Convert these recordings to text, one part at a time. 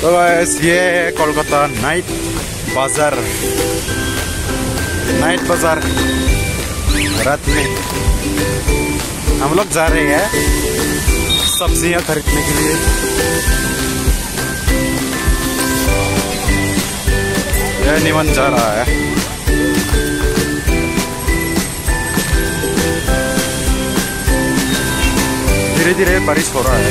तो गाइस ये है कोलकाता नाइट बाजार रात में हम लोग जा रहे हैं सब्जियां खरीदने के लिए। यह निमन जा रहा है। धीरे धीरे बारिश हो रहा है।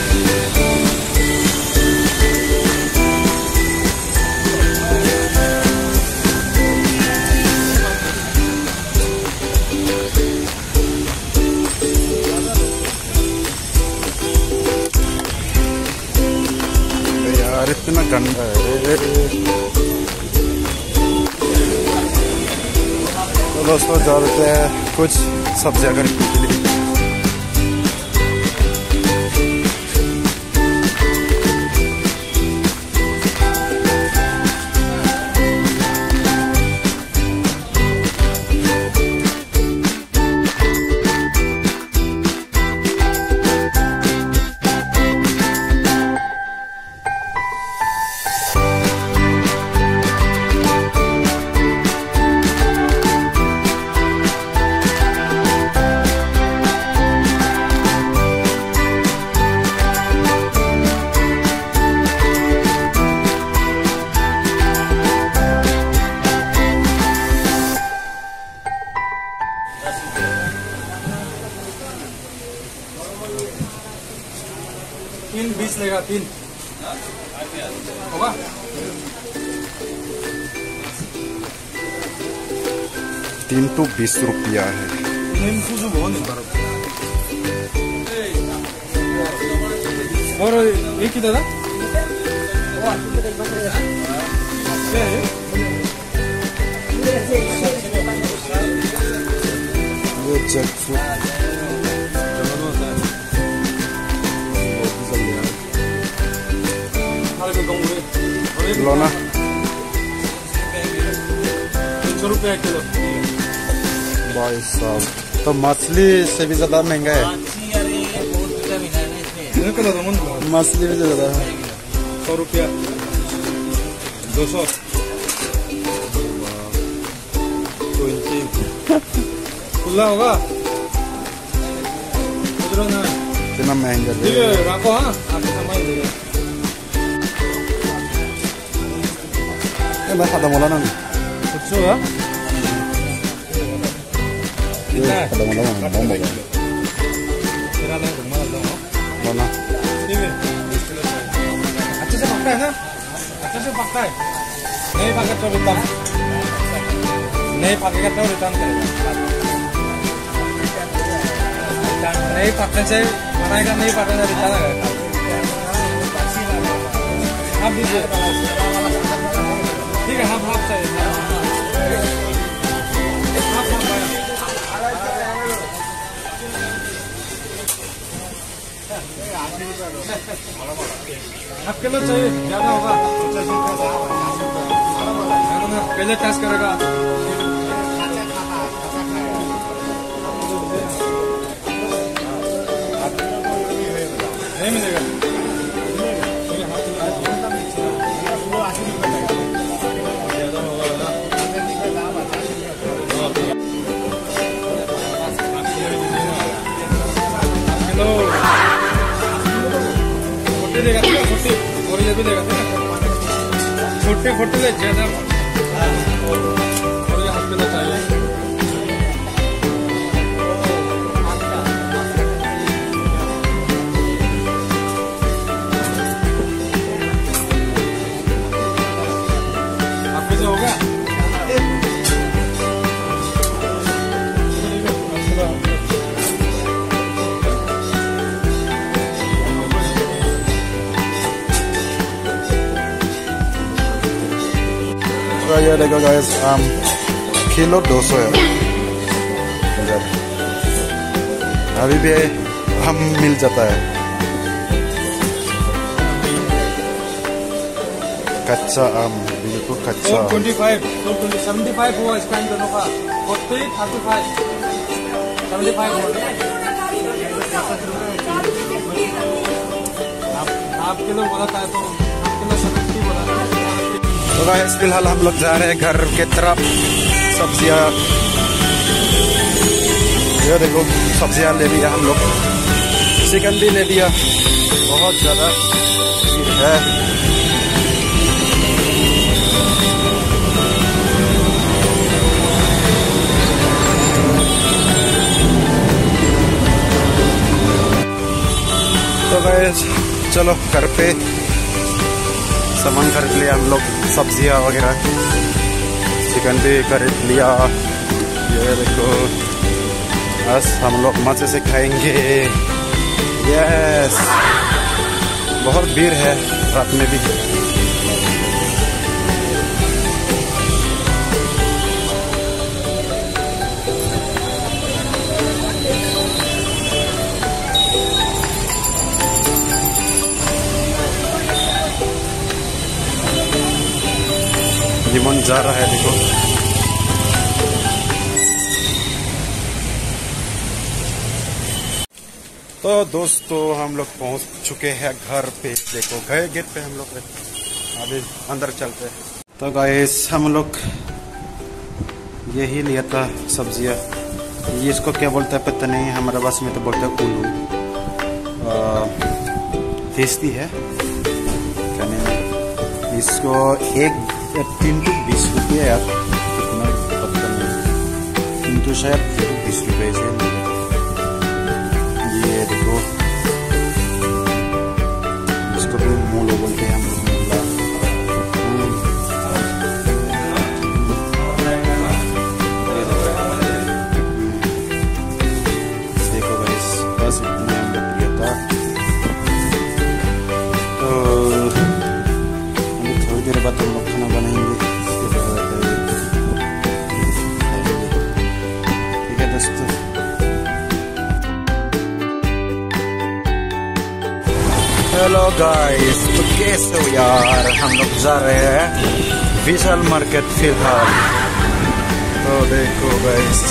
यार इतना गंदा है। तो दोस्तों जाते हैं कुछ सब्जियां खरीदने के लिए। तीन 20 लेगा। 3 होगा। 3 तो 20 रुपया है। और एक ही दादा लो ना 300 रुपया किलो। भाई साहब तो मछली से भी ज्यादा महंगा है। मछली भी ज्यादा है। 100 रुपया 200 खुला होगा। इतना महंगा रखो। हाँ आपके सामान देगा। ada mola nang. Kutsu ya? Ada mola nang. Kira nang rumah ada no? Mana? Ini. अच्छा से पकता है ना? अच्छा से पकता है। नहीं पका तो रिटर्न। नहीं पकेगा तो रिटर्न करेगा। नहीं पकने से बनाएगा, नहीं पकने से रिटर्न करेगा। आप दीजिए। ठीक है। हाँ भाप चाहिए। आप किलो चाहिए ज्यादा होगा। पहले टेस्ट करेगा। नहीं मिलेगा। देगा 40 और ये भी देगा। छोटे ले ज्यादा और ये हाथ किलो चाहिए। आपके से होगा। ये देखो गाइस किलो 200 है। अभी भी हम मिल जाता है। कच्चा आम बिल्कुल कच्चा। 25 75 हुआ इसका इन दोनों का। 40 35 75 हुआ। आप किलो बोला था तो आप किलो तो गाइस फिलहाल हम लोग जा रहे हैं घर के तरफ। सब्जियां, ये देखो सब्जियां ले लिया हम लोग, चिकन भी ले लिया। बहुत ज़्यादा भीड़ है। तो गाइस चलो घर पे सामान खरीद लिया हम लोग, सब्जियां वगैरह, चिकन भी खरीद लिया। ये देखो बस हम लोग मजे से खाएंगे। यस, बहुत भीड़ है रात में भी। लिमोन जा रहा है देखो। तो दोस्तों हम लोग पहुंच चुके हैं घर पे। देखो गए गेट पे हम लोग, अभी अंदर चलते हैं। तो गाइस हम लोग यही लिया था सब्जियां। ये इसको क्या बोलता है पता नहीं, हमारे पास में तो बोलते हैं उल्लू। टेस्टी है कहने में। इसको 3 to 20 रुपये यार, कितना पता नहीं, 3 तो शायद 20 रुपये से। ये देखो इसको भी मूलो बोलते हैं हम लोग। देखो गाइस बस इतना हम लोग लिया था। तो थोड़ी देर बाद हम लोग खाना बनाएंगे। ठीक है दोस्तों। हेलो गाइस, तो कैसे हो यार? हम लोग जा रहे हैं विशाल मार्केट फिलहाल। तो देखो गाइस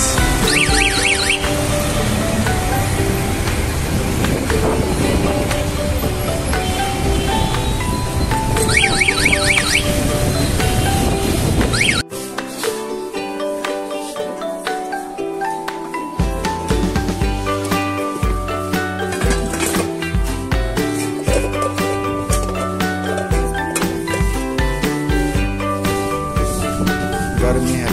गर्मी है।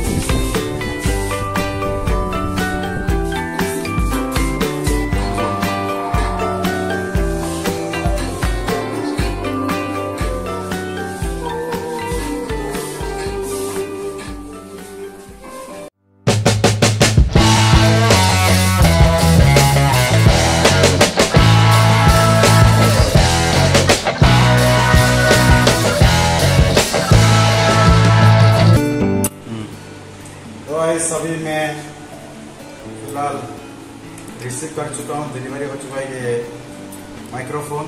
अभी मैं फिलहाल रिसीव कर चुका हूँ, डिलीवरी हो चुका है ये माइक्रोफोन।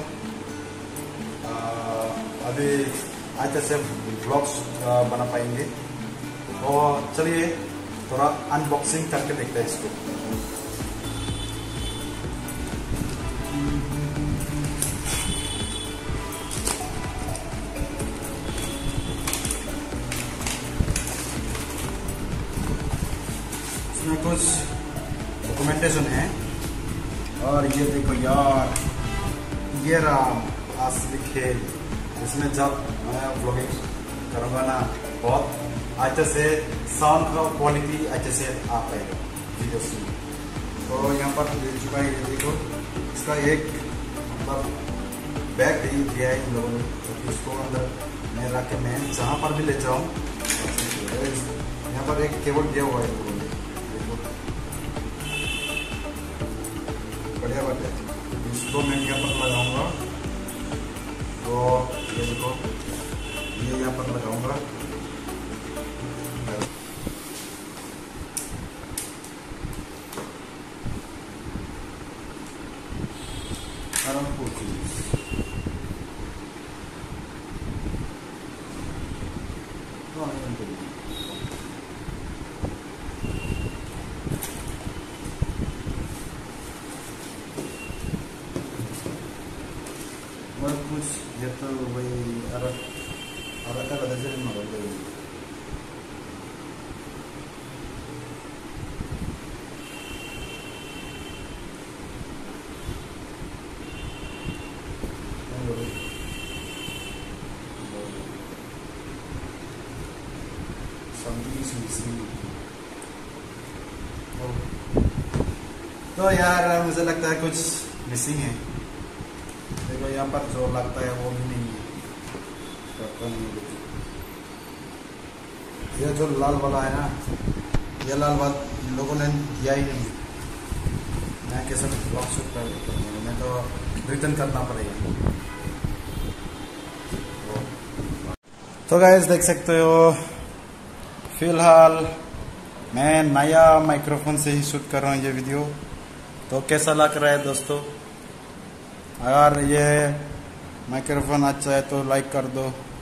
अभी आज से ब्लॉग्स बना पाएंगे। तो चलिए थोड़ा अनबॉक्सिंग करके देखते हैं इसको। इसमें कुछ डॉक्यूमेंटेशन है। और ये देखो यार, ये राम असली खेल। इसमें जब मैं व्लॉगिंग करूँगा ना, बहुत अच्छे से साउंड का क्वालिटी अच्छे से आ पाएगा वीडियोस में। तो यहाँ पर दे चुका है, ये देखो इसका एक मतलब बैग दिया है इन लोगों ने। तो इसको अंदर मैं रख के मैं जहाँ पर भी ले जाऊँ। यहाँ पर एक केबल दिया हुआ है इन लोगों ने, बढ़िया बात है। इसको मैं यहाँ पर लगाऊंगा। तो ये देखो, ये यहाँ पर लगाऊंगा। आराम कुछ ये तो वही अरब और अगर बदल से मगर दे तो यार मुझे लगता है कुछ मिसिंग है। देखो यहाँ पर जो लगता है वो भी नहीं है, तो नहीं है। ये जो लाल वाला है ना, ये लाल वाला इन लोगों ने दिया ही नहीं। मैं कैसे ब्लॉक शूट कर मैं तो रिटर्न करना पड़ेगा। तो गाइस देख सकते हो, फिलहाल मैं नया माइक्रोफोन से ही शूट कर रहा हूँ ये वीडियो। तो कैसा लग रहा है दोस्तों? अगर ये माइक्रोफोन अच्छा है तो लाइक कर दो।